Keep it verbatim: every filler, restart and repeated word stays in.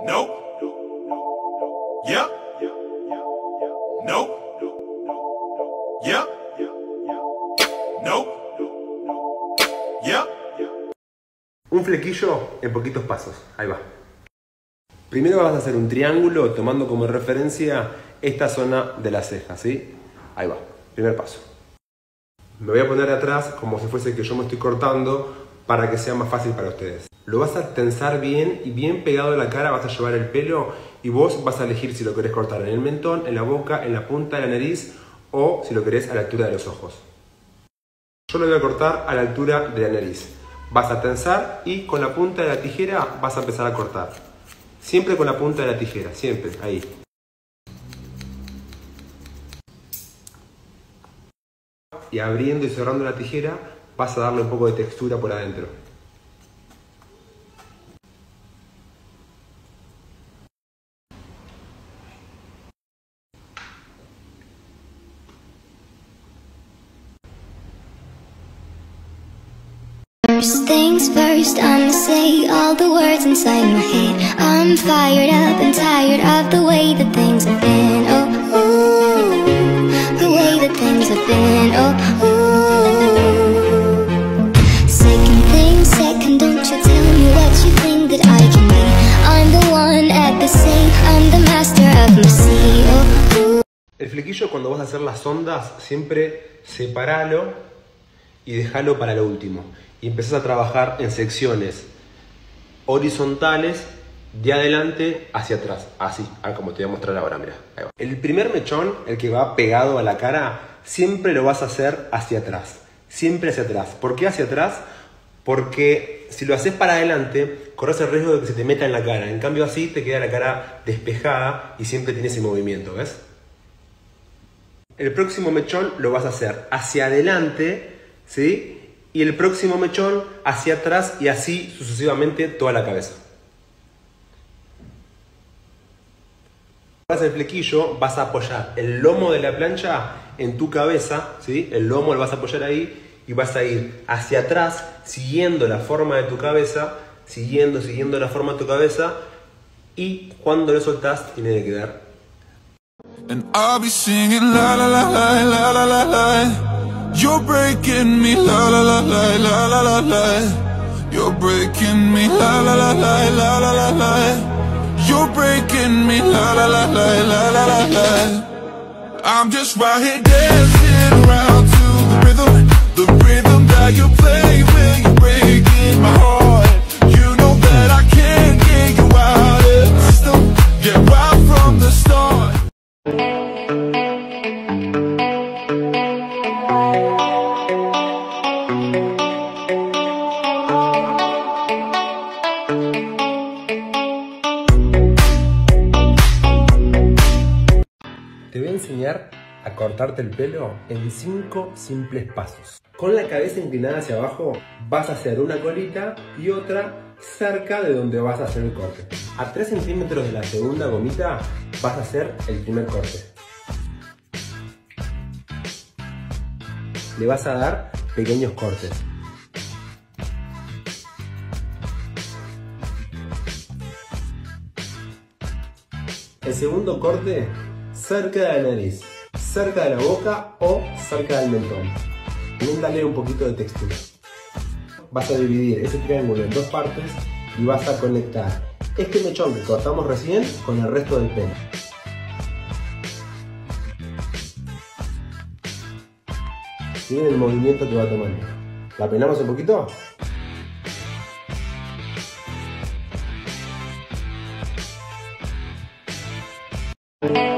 Nope. Yep. Nope. Yep. Nope. Yep. Un flequillo en poquitos pasos. Ahí va. Primero vas a hacer un triángulo tomando como referencia esta zona de la ceja, ¿sí? Ahí va. Primer paso. Me voy a poner atrás como si fuese que yo me estoy cortando para que sea más fácil para ustedes. Lo vas a tensar bien y bien pegado a la cara vas a llevar el pelo y vos vas a elegir si lo querés cortar en el mentón, en la boca, en la punta de la nariz o si lo querés a la altura de los ojos. Yo lo voy a cortar a la altura de la nariz. Vas a tensar y con la punta de la tijera vas a empezar a cortar. Siempre con la punta de la tijera, siempre, ahí. Y abriendo y cerrando la tijera vas a darle un poco de textura por adentro. First things first, I'ma say all the words inside my head. I'm fired up and tired of the way that things have been. Oh, ooh, the way that things have been. Oh, ooh. Second thing, second, don't you tell me what you think that I can be. I'm the one at the sea, I'm the master of my sea. Oh, ooh. El flequillo, cuando vas a hacer las ondas, siempre separalo y déjalo para lo último. Y empezás a trabajar en secciones horizontales de adelante hacia atrás, así, ah, como te voy a mostrar ahora, mira. Ahí va. El primer mechón, el que va pegado a la cara, siempre lo vas a hacer hacia atrás, siempre hacia atrás. ¿Por qué hacia atrás? Porque si lo haces para adelante, corres el riesgo de que se te meta en la cara. En cambio así te queda la cara despejada y siempre tiene ese movimiento, ¿ves? El próximo mechón lo vas a hacer hacia adelante, ¿sí? Y el próximo mechón hacia atrás y así sucesivamente toda la cabeza. Vas al flequillo, vas a apoyar el lomo de la plancha en tu cabeza, ¿sí? El lomo lo vas a apoyar ahí y vas a ir hacia atrás siguiendo la forma de tu cabeza, siguiendo, siguiendo la forma de tu cabeza y cuando lo soltás tiene que quedar. And I'll be singing la la la la la la la la. You're breaking me, la la la la la la la la. You're breaking me, la la la la la la la la. You're breaking me, la la la la la la la la. I'm just right here dancing around to the rhythm, the rhythm that you play when you're breaking my heart. You know that I can't get you out of the system, yeah, right from the start. Te voy a enseñar a cortarte el pelo en cinco simples pasos. Con la cabeza inclinada hacia abajo vas a hacer una colita y otra cerca de donde vas a hacer el corte. A tres centímetros de la segunda gomita vas a hacer el primer corte. Le vas a dar pequeños cortes. El segundo corte cerca de la nariz, cerca de la boca o cerca del mentón. También dale un poquito de textura. Vas a dividir ese triángulo en dos partes y vas a conectar este mechón que cortamos recién con el resto del pelo. Miren el movimiento que va tomando. ¿La peinamos un poquito? Thank you.